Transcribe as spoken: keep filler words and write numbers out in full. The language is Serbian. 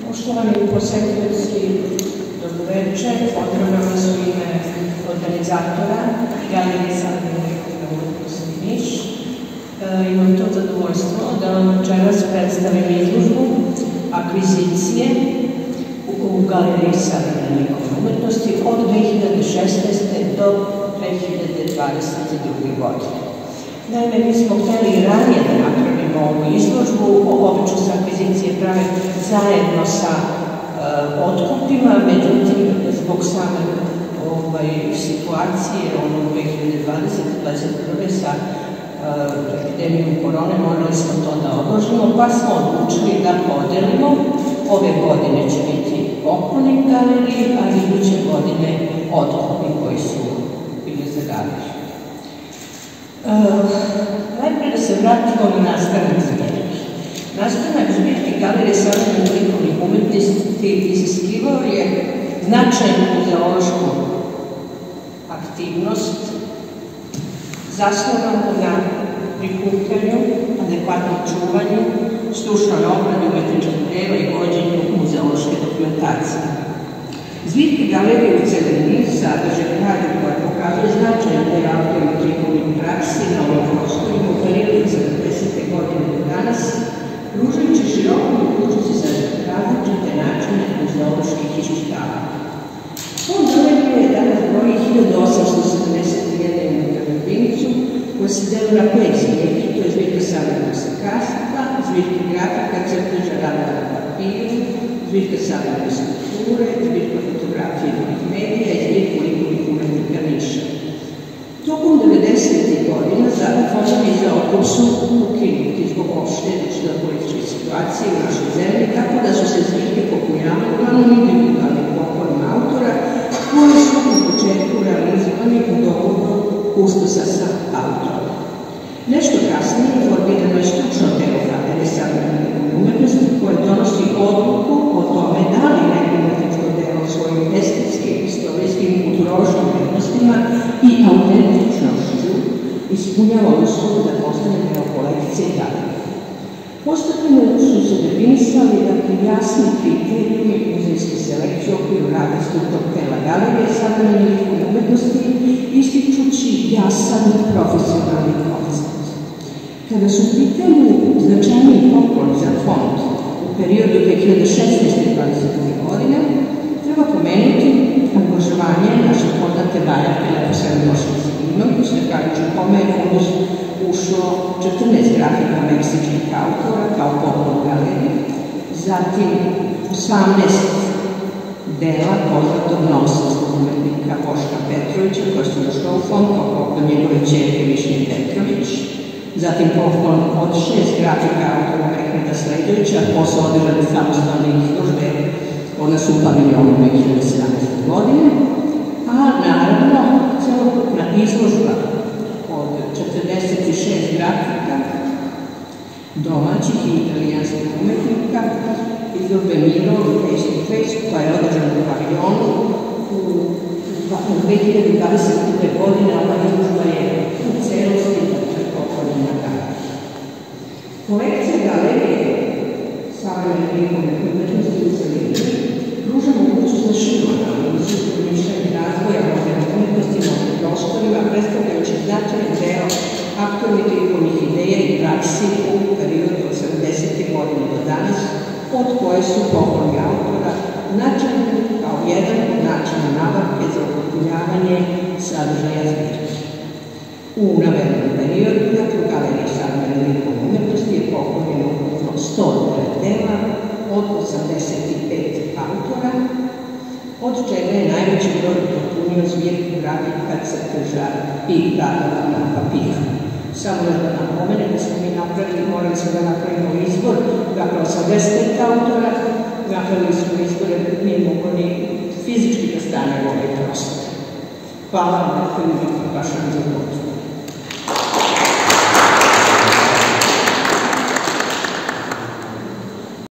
Poštovani posetioci, dobro večer. Pozdravljam vas u ime organizatora Galerije savremene likovne umetnosti Niš. Imam to zadovoljstvo da vam večeras predstavim izložbu akvizicije u Galeriji savremene likovne umetnosti od dve hiljade šesnaeste. do dve hiljade dvadeset druge. godine. Naime, mi smo hteli i ranije da napravimo ovu izložbu, obično se akvizicije prave zajedno sa otkupima, međutim, zbog same situacije ono dve hiljade dvadesete. do dvadeset prve. sa epidemijom korone morali smo to da odložimo, pa smo odlučili da podelimo. Ove godine će biti poklonik galeriji, a iduće godine otkupi koji su bili za galeriju. Najprej da se vratimo na nastanak zbirki. Nastanak zbirki Galerije savremenih likovnih umetnosti iziskivao je značajnu muzeološku aktivnost zasnovanu na prikupljanju, adekvatnom čuvanju, stručnoj obradi umetničkog dela i vođenju muzeološke dokumentacije. Zbirke galerije u celini sadrže građu koja pokazuje značajan deo autornih likovnih praksi na ovom prostorima u periodu od sedamdesete. godine do danas, pružajući široku mogućnost za različite načine muzeoloških iščitavanja. Fond galerije danas broji hiljadu osamsto sedamdeset jedna unutarnju jedinicu koja se deli na pet zbirki, to je zbirka savremenog slikarstva, zbirka grafika, crteža, rada na papiru, zbirka savremene skulpture, zbirka fotografije i multimedija i zbirka likovnih umetnika Niša. Tokom devedesetih. godina fondovi za otkup su ukinuti zbog opšte političke situacije u našoj zemlji, tako da su se zbirke popunjavale uglavnom individualnim poklonima autora koji su u početku realizovani u dogovoru kustosa sa autorom. Nešto kasnije formirano je stručno telo Galerije savremene likovne umetnosti koje donosi odluku o tome da li neko umetničko delo svojim estetskim, istorijskim, kulturološkim vrednostima i autentičnošću ispunjava uslov da postane deo kolekcije galerije. Postepeno su se definisali jasni kriterijumi muzejske selekcije u okviru rada stručnog tela Galerije savremene likovne umetnosti, ističući jasan profesionalni koncept. Kada su u pitanju značajniji pokloni za fond u periodu dve hiljade šesnaeste. do dvadeset druge. godine, treba pomenuti angažovanje našeg fonda Tebaja Filipa Milošević, zahvaljujući kome je fondus ušlo četrnaest grafika meksičkih autora kao poklon galerije, zatim osamnaest dela poznatog novosadskog umetnika Boška Petrovića koja su došla u fond kao poklon njegove ćerke Višnje Petrović, zatim poklon od šest grafika autora Mehmeta Sledovića posle održane samostalne izložbe kod nas u paviljonu dve hiljade sedamnaeste. godine, a naravno celokupna izložba od četrdeset šest grafika domaćih i italijanskih umetnika izložbe Miro i Face to Face koja je održana u paviljonu u dve hiljade dvadeset druge. godine. Ova izložba je u celosti poklonjena galeriji. Kolekcija galerije savremene likovne umetnosti u celini pruža mogućnost za široku analizu i promišljanje razvoja moderne umetnosti na ovim prostorima, predstavljajući značajan deo aktuelnih likovnih ideja i praksi u periodu od sedamdesete. godine do danas, od koje su pokloni autora značajni kao jedan od načina nabavke za upotpunjavanje sadržaja zbirke. U navedenom periodu u Galeriji savremene likovne umetnosti je poklonjeno ukupno sto devet dela od osamdeset pet autora, od čega je najveći broj upotpunio zbirku grafika, crteža i radova na papiru. Samo da napomenem da smo mi napravili, morali smo da napravimo izbor, dakle osamdeset pet autora, napravili smo izbor jer mi mogli fizički da stanemo ovaj prostor. Hvala vam na vašem zadovoljstvu.